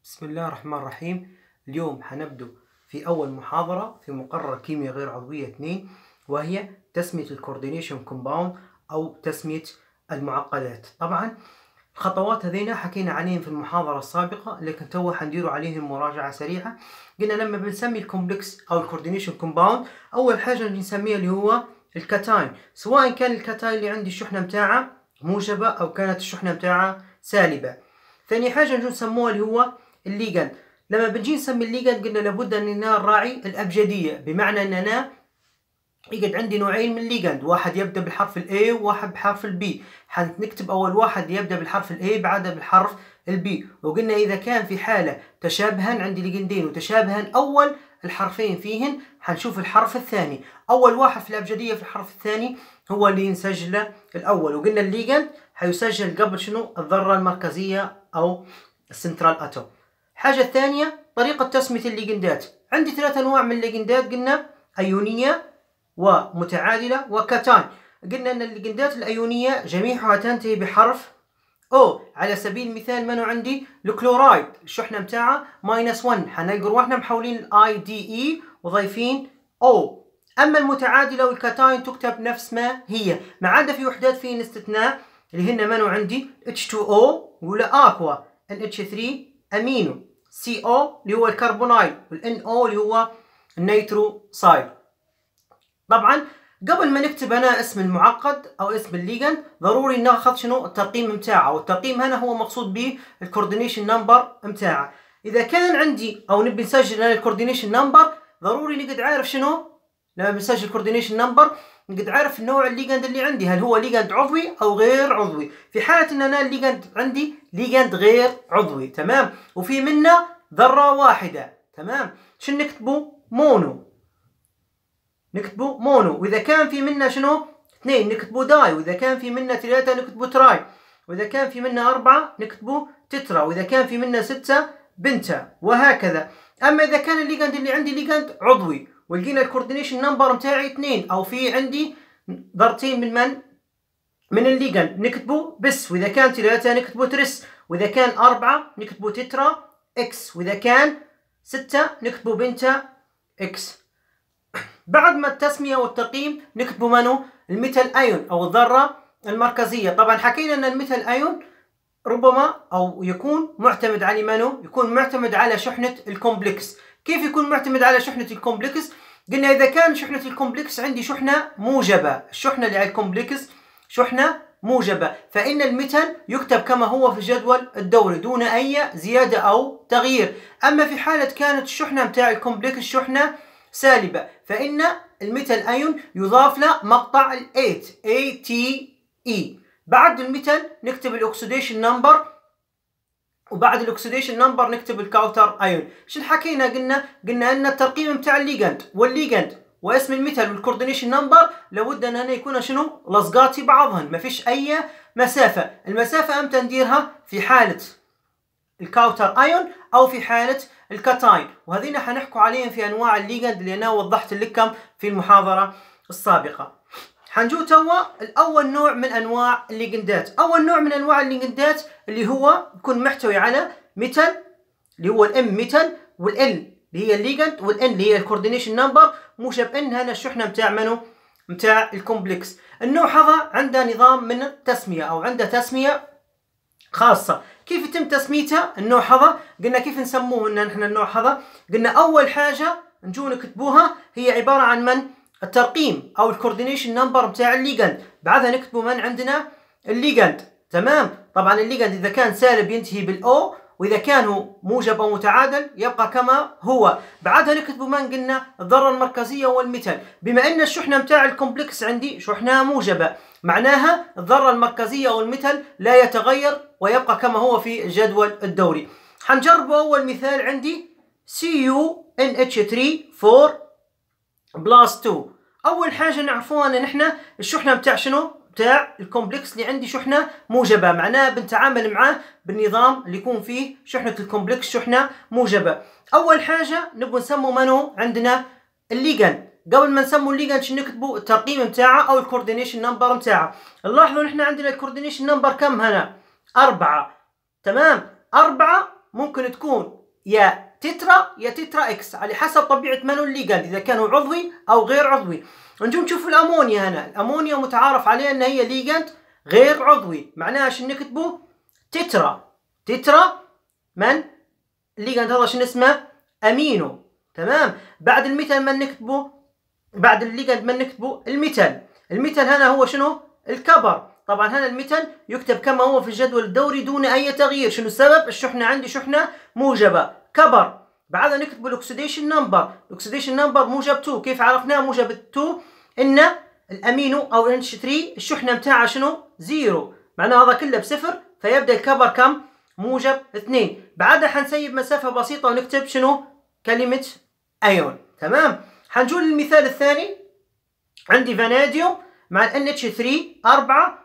بسم الله الرحمن الرحيم. اليوم حنبدأ في أول محاضرة في مقرر كيمياء غير عضوية 2، وهي تسمية الكوردينيشن كومباوند أو تسمية المعقدات. طبعا الخطوات هذين حكينا عليهم في المحاضرة السابقة، لكن تو حنديروا عليهم مراجعة سريعة. قلنا لما بنسمي الكومبلكس أو الكوردينيشن كومباوند، أول حاجة بنسميها اللي هو الكاتاين، سواء كان الكاتاين اللي عندي الشحنة متاعها موجبة أو كانت الشحنة متاعها سالبة. ثاني حاجة نجي نسموها اللي هو الليجند. لما بنجي نسمي الليجند قلنا لابد أننا نراعي الأبجدية، بمعنى أننا يقعد عندي نوعين من الليجند، واحد يبدأ بالحرف ال A وواحد بحرف ال B. حنكتب أول واحد يبدأ بالحرف ال A بعدها بالحرف ال B. وقلنا إذا كان في حالة تشابها عندي ليجندين وتشابها أول الحرفين فيهن، حنشوف الحرف الثاني. أول واحد في الأبجدية في الحرف الثاني هو اللي نسجله الأول. وقلنا الليجند حيسجل قبل شنو؟ الذرة المركزية أو السنترال أتوم. حاجة الثانية طريقة تسمية الليجندات. عندي 3 أنواع من الليجندات، قلنا أيونية ومتعادلة وكاتاين. قلنا أن الليجندات الأيونية جميعها تنتهي بحرف O. على سبيل المثال منو عندي؟ الكلورايد الشحنة متاعها -1، حنلقى روحنا محولين الاي دي اي وضايفين O. أما المتعادلة والكاتاين تكتب نفس ما هي، ما عدا في وحدات فيهن استثناء، اللي هن منو عندي؟ H2O ولا أكوا، NH3 أمينو، CO اللي هو الكربونايل، والNO اللي هو النيتروسايل. طبعا قبل ما نكتب هنا اسم المعقد او اسم الليجند ضروري ناخذ شنو؟ الترقيم متاعه، والترقيم هنا هو مقصود به الكوردينيشن نمبر متاعه. اذا كان عندي او نبي نسجل انا الكوردينيشن نمبر، ضروري نقعد عارف شنو لما بنسجل الكوردينيشن نمبر، نقعد عارف النوع الليجند اللي عندي، هل هو ليجند عضوي او غير عضوي. في حاله ان انا الليجند عندي ليجند غير عضوي، تمام، وفي منه ذره واحده، تمام، شو نكتبه؟ مونو، نكتبه مونو. واذا كان في منه شنو؟ 2 نكتبه داي، واذا كان في منه 3 نكتبه تراي، واذا كان في منه 4 نكتبه تترا، واذا كان في منه 6 بنتا، وهكذا. اما اذا كان الليجند اللي عندي ليجند عضوي ولقينا الكوردينيشن نمبر متاعي 2، او في عندي ذرتين من الليجند، نكتبه بس، واذا كان 3 نكتبه ترس، واذا كان 4 نكتبه تترا اكس، واذا كان 6 نكتبه بنتا اكس. بعد ما التسمية والترقيم نكتبه منو؟ الميتال ايون او الذرة المركزية. طبعا حكينا ان الميتال ايون ربما او يكون معتمد على منو؟ يكون معتمد على شحنة الكومبلكس. كيف يكون معتمد على شحنة الكومبلكس؟ قلنا اذا كان شحنة الكومبلكس عندي شحنة موجبة، الشحنة اللي على الكومبلكس شحنة موجبة، فإن الميتال يكتب كما هو في الجدول الدوري دون أي زيادة أو تغيير. أما في حالة كانت الشحنة متاع الكومبلكس شحنة سالبة، فإن الميتال أيون يضاف له مقطع ال 8 ATE. بعد الميتال نكتب الأكسيديشن نمبر، وبعد الأكسيديشن نمبر نكتب الكاوتر أيون. شو حكينا؟ قلنا أن الترقيم متاع الليجند والليجند واسم الميتال والكوردينيشن نمبر لابد أن هنا يكون شنو؟ لصقات بعضهن، ما فيش أي مسافة. المسافة أمتى نديرها؟ في حالة الكاوتر ايون او في حالة الكاتاين، وهذين حنحكوا عليهم في انواع الليجند اللي انا وضحت لكم في المحاضرة السابقة. حنجو توا الاول نوع من انواع الليجندات. اول نوع من انواع الليجندات اللي هو يكون محتوي على ميتال، اللي هو الام ميتال، والان اللي هي الليجند، والان اللي هي الكوردينيشن نمبر، موجب ان هنا الشحنة متاع منو؟ متاع الكومبلكس. النوع هذا عنده نظام من التسمية او عنده تسمية خاصة. كيف يتم تسميتها النوع هذا؟ قلنا كيف نسموه ان نحن النوع هذا؟ قلنا اول حاجة نجو نكتبوها هي عبارة عن من؟ الترقيم او الكوردينيشن نمبر بتاع الليجند، بعدها نكتبوا من عندنا؟ الليجند، تمام. طبعا الليجند اذا كان سالب ينتهي بالاو، واذا كان موجب او متعادل يبقى كما هو. بعدها نكتبوا من؟ قلنا الذرة المركزية والميتال. بما ان الشحنة متاع الكومبلكس عندي شحنة موجبة، معناها الذرة المركزية او الميتال لا يتغير ويبقى كما هو في الجدول الدوري. حنجربوا اول مثال عندي CuNH3 4+2. اول حاجة نعرفوها ان نحن الشحنة متاع شنو؟ بتاع الكومبلكس اللي عندي شحنة موجبة، معناها بنتعامل معاه بالنظام اللي يكون فيه شحنة الكومبلكس شحنة موجبة. أول حاجة نبغى نسمو منو عندنا؟ الليجند. قبل ما نسمو الليجند شو نكتبوا؟ الترقيم متاعه أو الكوردينيشن نمبر متاعه. نلاحظوا نحن عندنا الكوردينيشن نمبر كم هنا؟ 4، تمام. 4 ممكن تكون يا تترا يا تترا اكس على حسب طبيعه منو الليجند، اذا كانوا عضوي او غير عضوي. نجي نشوف الامونيا هنا، الامونيا متعارف عليها ان هي ليجند غير عضوي، معناها شنو نكتبوا؟ تترا. تترا من الليجند هذا شنو اسمه؟ امينو. تمام. بعد الميتال من نكتبه؟ بعد الليجند من نكتبه؟ الميتال. الميتال هنا هو شنو؟ الكبر. طبعا هنا الميتال يكتب كما هو في الجدول الدوري دون اي تغيير. شنو السبب؟ الشحنه عندي شحنه موجبه كبر. بعدها نكتب الاكسيديشن نمبر. الاكسيديشن نمبر موجب 2. كيف عرفناه موجب 2؟ ان الامينو او NH3 الشحنه متاعها شنو؟ زيرو، معناه هذا كله بصفر، فيبدا الكبر كم؟ موجب 2. بعدها حنسيب مسافه بسيطه ونكتب شنو؟ كلمه ايون. تمام. حنجول للمثال الثاني. عندي فاناديوم مع ال NH3 4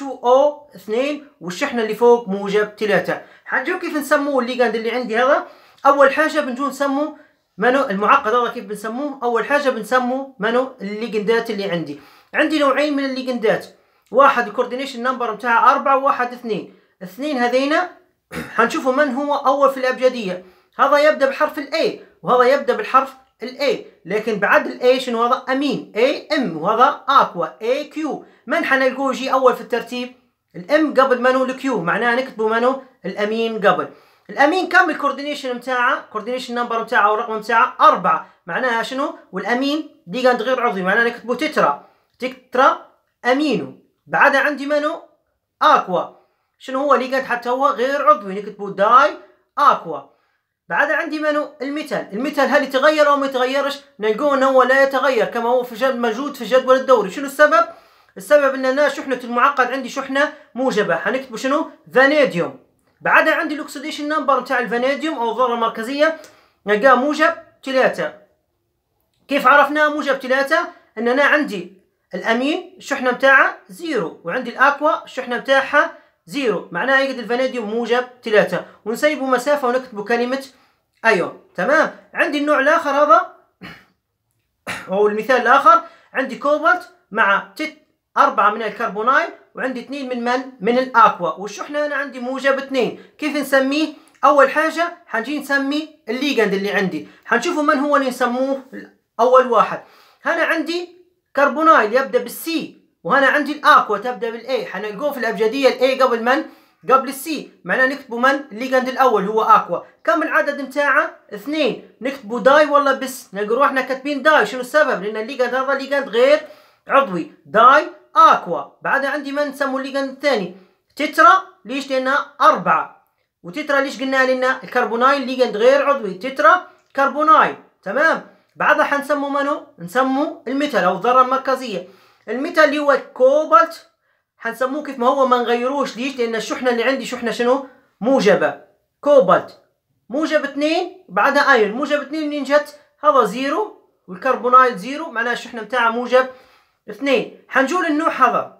H2O 2 والشحنه اللي فوق موجب 3. حنشوف كيف نسموه الليجند اللي عندي هذا. اول حاجه بنجو نسموه منو المعقد هذا. كيف بنسموه؟ اول حاجه بنسموه منو الليجندات اللي عندي. عندي نوعين من الليجندات، واحد الكوردينيشن نمبر بتاعه 4 وواحد 2. اثنين هذينا حنشوفوا من هو اول في الابجديه. هذا يبدا بحرف الاي وهذا يبدا بالحرف الاي، لكن بعد الاي شنو هذا؟ امين AM، وهذا اكوا AQ. من حنلقوه يجي اول في الترتيب؟ الام قبل منو؟ الكيو، معناها نكتبوا منو؟ الامين قبل. الامين كم الكوردينيشن بتاعه؟ كوردينيشن نمبر بتاعه او الرقم بتاعه 4، معناها شنو؟ والامين ليجند غير عضوي، معناها نكتبوا تترا. تترا امينو. بعدها عندي منو؟ اكوا. شنو هو ليجند حتى هو غير عضوي، نكتبوا داي اكوا. بعدها عندي منو؟ الميتال. الميتال هل يتغير او ما يتغيرش؟ نلقوه انه هو لا يتغير كما هو موجود في الجدول الدوري. شنو السبب؟ السبب ان انا شحنه المعقد عندي شحنه موجبه، حنكتبوا شنو؟ فاناديوم. بعدها عندي الاكسيديشن نمبر بتاع الفاناديوم او الذره المركزيه، نلقاه موجب 3. كيف عرفناه موجب 3؟ ان انا عندي الامين الشحنه بتاعها 0 وعندي الاكوا الشحنه بتاعها 0، معناها يقعد الفاناديوم موجب 3. ونسيبوا مسافه ونكتبوا كلمه ايون. تمام. عندي النوع الاخر هذا او المثال الاخر، عندي كوبالت مع 4 من الكربونايل وعندي 2 من الاكوا، والشحنه انا عندي موجب 2. كيف نسميه؟ اول حاجه حنجي نسمي الليجند اللي عندي. حنشوفوا من هو اللي نسموه اول واحد. هنا عندي كربونايل يبدا بالسي، وهنا عندي الاكوا تبدا بالاي. حنلقوه في الابجديه الاي قبل من؟ قبل السي، معناه نكتبوا من؟ الليجند الاول هو اكوا. كم العدد بتاعه؟ 2. نكتبوا داي ولا بس؟ نلقوا روحنا كاتبين داي. شنو السبب؟ لان الليجند هذا ليجند غير عضوي، داي اكوا. بعدها عندي من نسموا الليجند الثاني؟ تترا. ليش؟ لانها 4. وتترا ليش قلنا؟ لان الكربونايل ليجند غير عضوي، تترا كربونايل. تمام. بعدها حنسموا منو؟ نسموا الميتال او الذره المركزيه. الميتال اللي هو الكوبالت حنسموه كيف ما هو، ما نغيروش. ليش؟ لان الشحنه اللي عندي شحنه شنو؟ موجبه. كوبالت موجب 2. بعدها ايون موجب 2. منين جت؟ هذا 0 والكربونايل 0، معناها الشحنه بتاعها موجب 2. حنجول النوع هذا.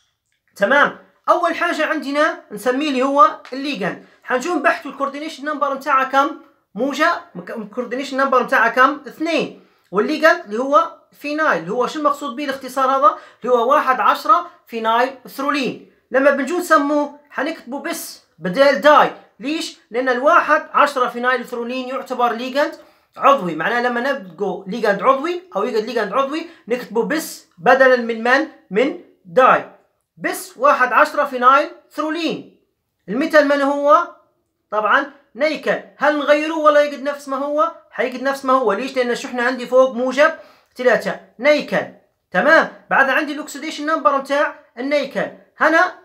تمام. اول حاجه عندنا نسميه اللي هو الليجند. حنجول نبحثوا الكوردينيشن نمبر بتاعها كم؟ موجب. الكوردينيشن نمبر بتاعها كم؟ 2. والليجند اللي هو فينايل، اللي هو شو المقصود به الاختصار هذا؟ اللي هو 1,10 فينايل ثرولين. لما بنجو نسموه حنكتبوا بس بدال داي. ليش؟ لان 1,10 فينايل ثرولين يعتبر ليجند عضوي، معناه لما نبقوا ليجند عضوي او يوجد ليجند عضوي نكتبوا بس بدلا من من داي. بس 1,10 فينايل ثرولين. الميتال من هو؟ طبعا نيكل. هل نغيروه ولا يقعد نفس ما هو؟ حيقعد نفس ما هو. ليش؟ لان الشحنه عندي فوق موجب 3. نيكل. تمام. بعدها عندي الاكسيديشن نمبر بتاع النيكل. هنا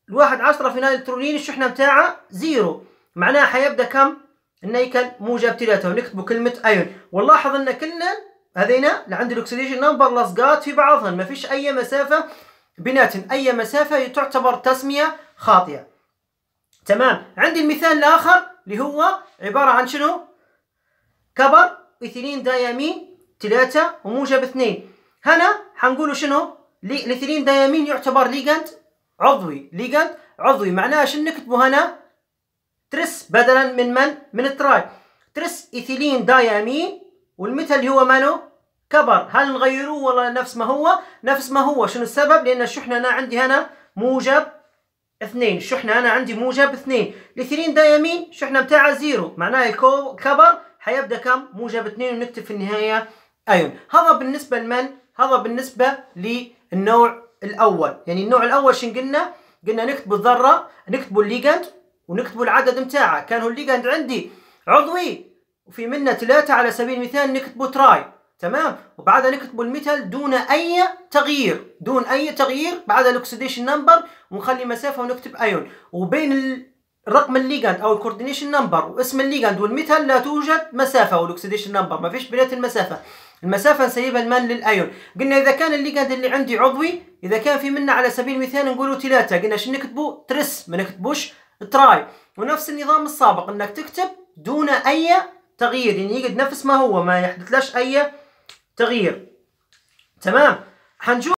1,10 فينايل ثرولين الشحنه بتاعها 0، معناها حيبدا كم؟ النيكل موجب 3. ونكتبوا كلمه ايون. ونلاحظ ان كلنا هذينا عند الاكسيديشن نمبر لصقات في بعضهن، ما فيش اي مسافه بيناتهم. اي مسافه تعتبر تسميه خاطئه. تمام. عندي المثال الاخر اللي هو عباره عن شنو؟ كبر ايثيلين دايامين 3 وموجب 2. هنا حنقولوا شنو؟ الايثيلين دايامين يعتبر ليجند عضوي. ليجند عضوي، معناها شنو نكتبوا هنا؟ ترس بدلا من التراي. ترس ايثيلين دايامين. والمثل اللي هو منو؟ كبر. هل نغيروه ولا نفس ما هو؟ نفس ما هو. شنو السبب؟ لان الشحنه انا عندي هنا موجب 2. الشحنة أنا عندي موجب 2. الإيثيلين دايامين الشحنة بتاعها 0، معناها الكبر حيبدأ كم؟ موجب 2، ونكتب في النهاية أيون. هذا بالنسبة لمن؟ هذا بالنسبة للنوع الأول. يعني النوع الأول شن قلنا؟ قلنا نكتب الذرة، نكتب الليجند، ونكتب العدد متاعها. كان هو الليجند عندي عضوي وفي منه 3 على سبيل المثال، نكتبه تراي، تمام. وبعدها نكتبوا الميتال دون اي تغيير، دون اي تغيير، بعدها الاكسيديشن نمبر، ونخلي مسافه ونكتب ايون. وبين رقم الليجند او الكوردينيشن نمبر واسم الليجند والميتال لا توجد مسافه، والاكسيديشن نمبر ما فيش بينات المسافه. المسافه نسيبها لمن؟ للايون. قلنا اذا كان الليجند اللي عندي عضوي، اذا كان في منه على سبيل المثال نقولوا 3، قلنا شو نكتبوا؟ ترس، ما نكتبوش تراي. ونفس النظام السابق انك تكتب دون اي تغيير، يعني يقعد نفس ما هو، ما يحدث لش اي تغيير، تمام. حنشوف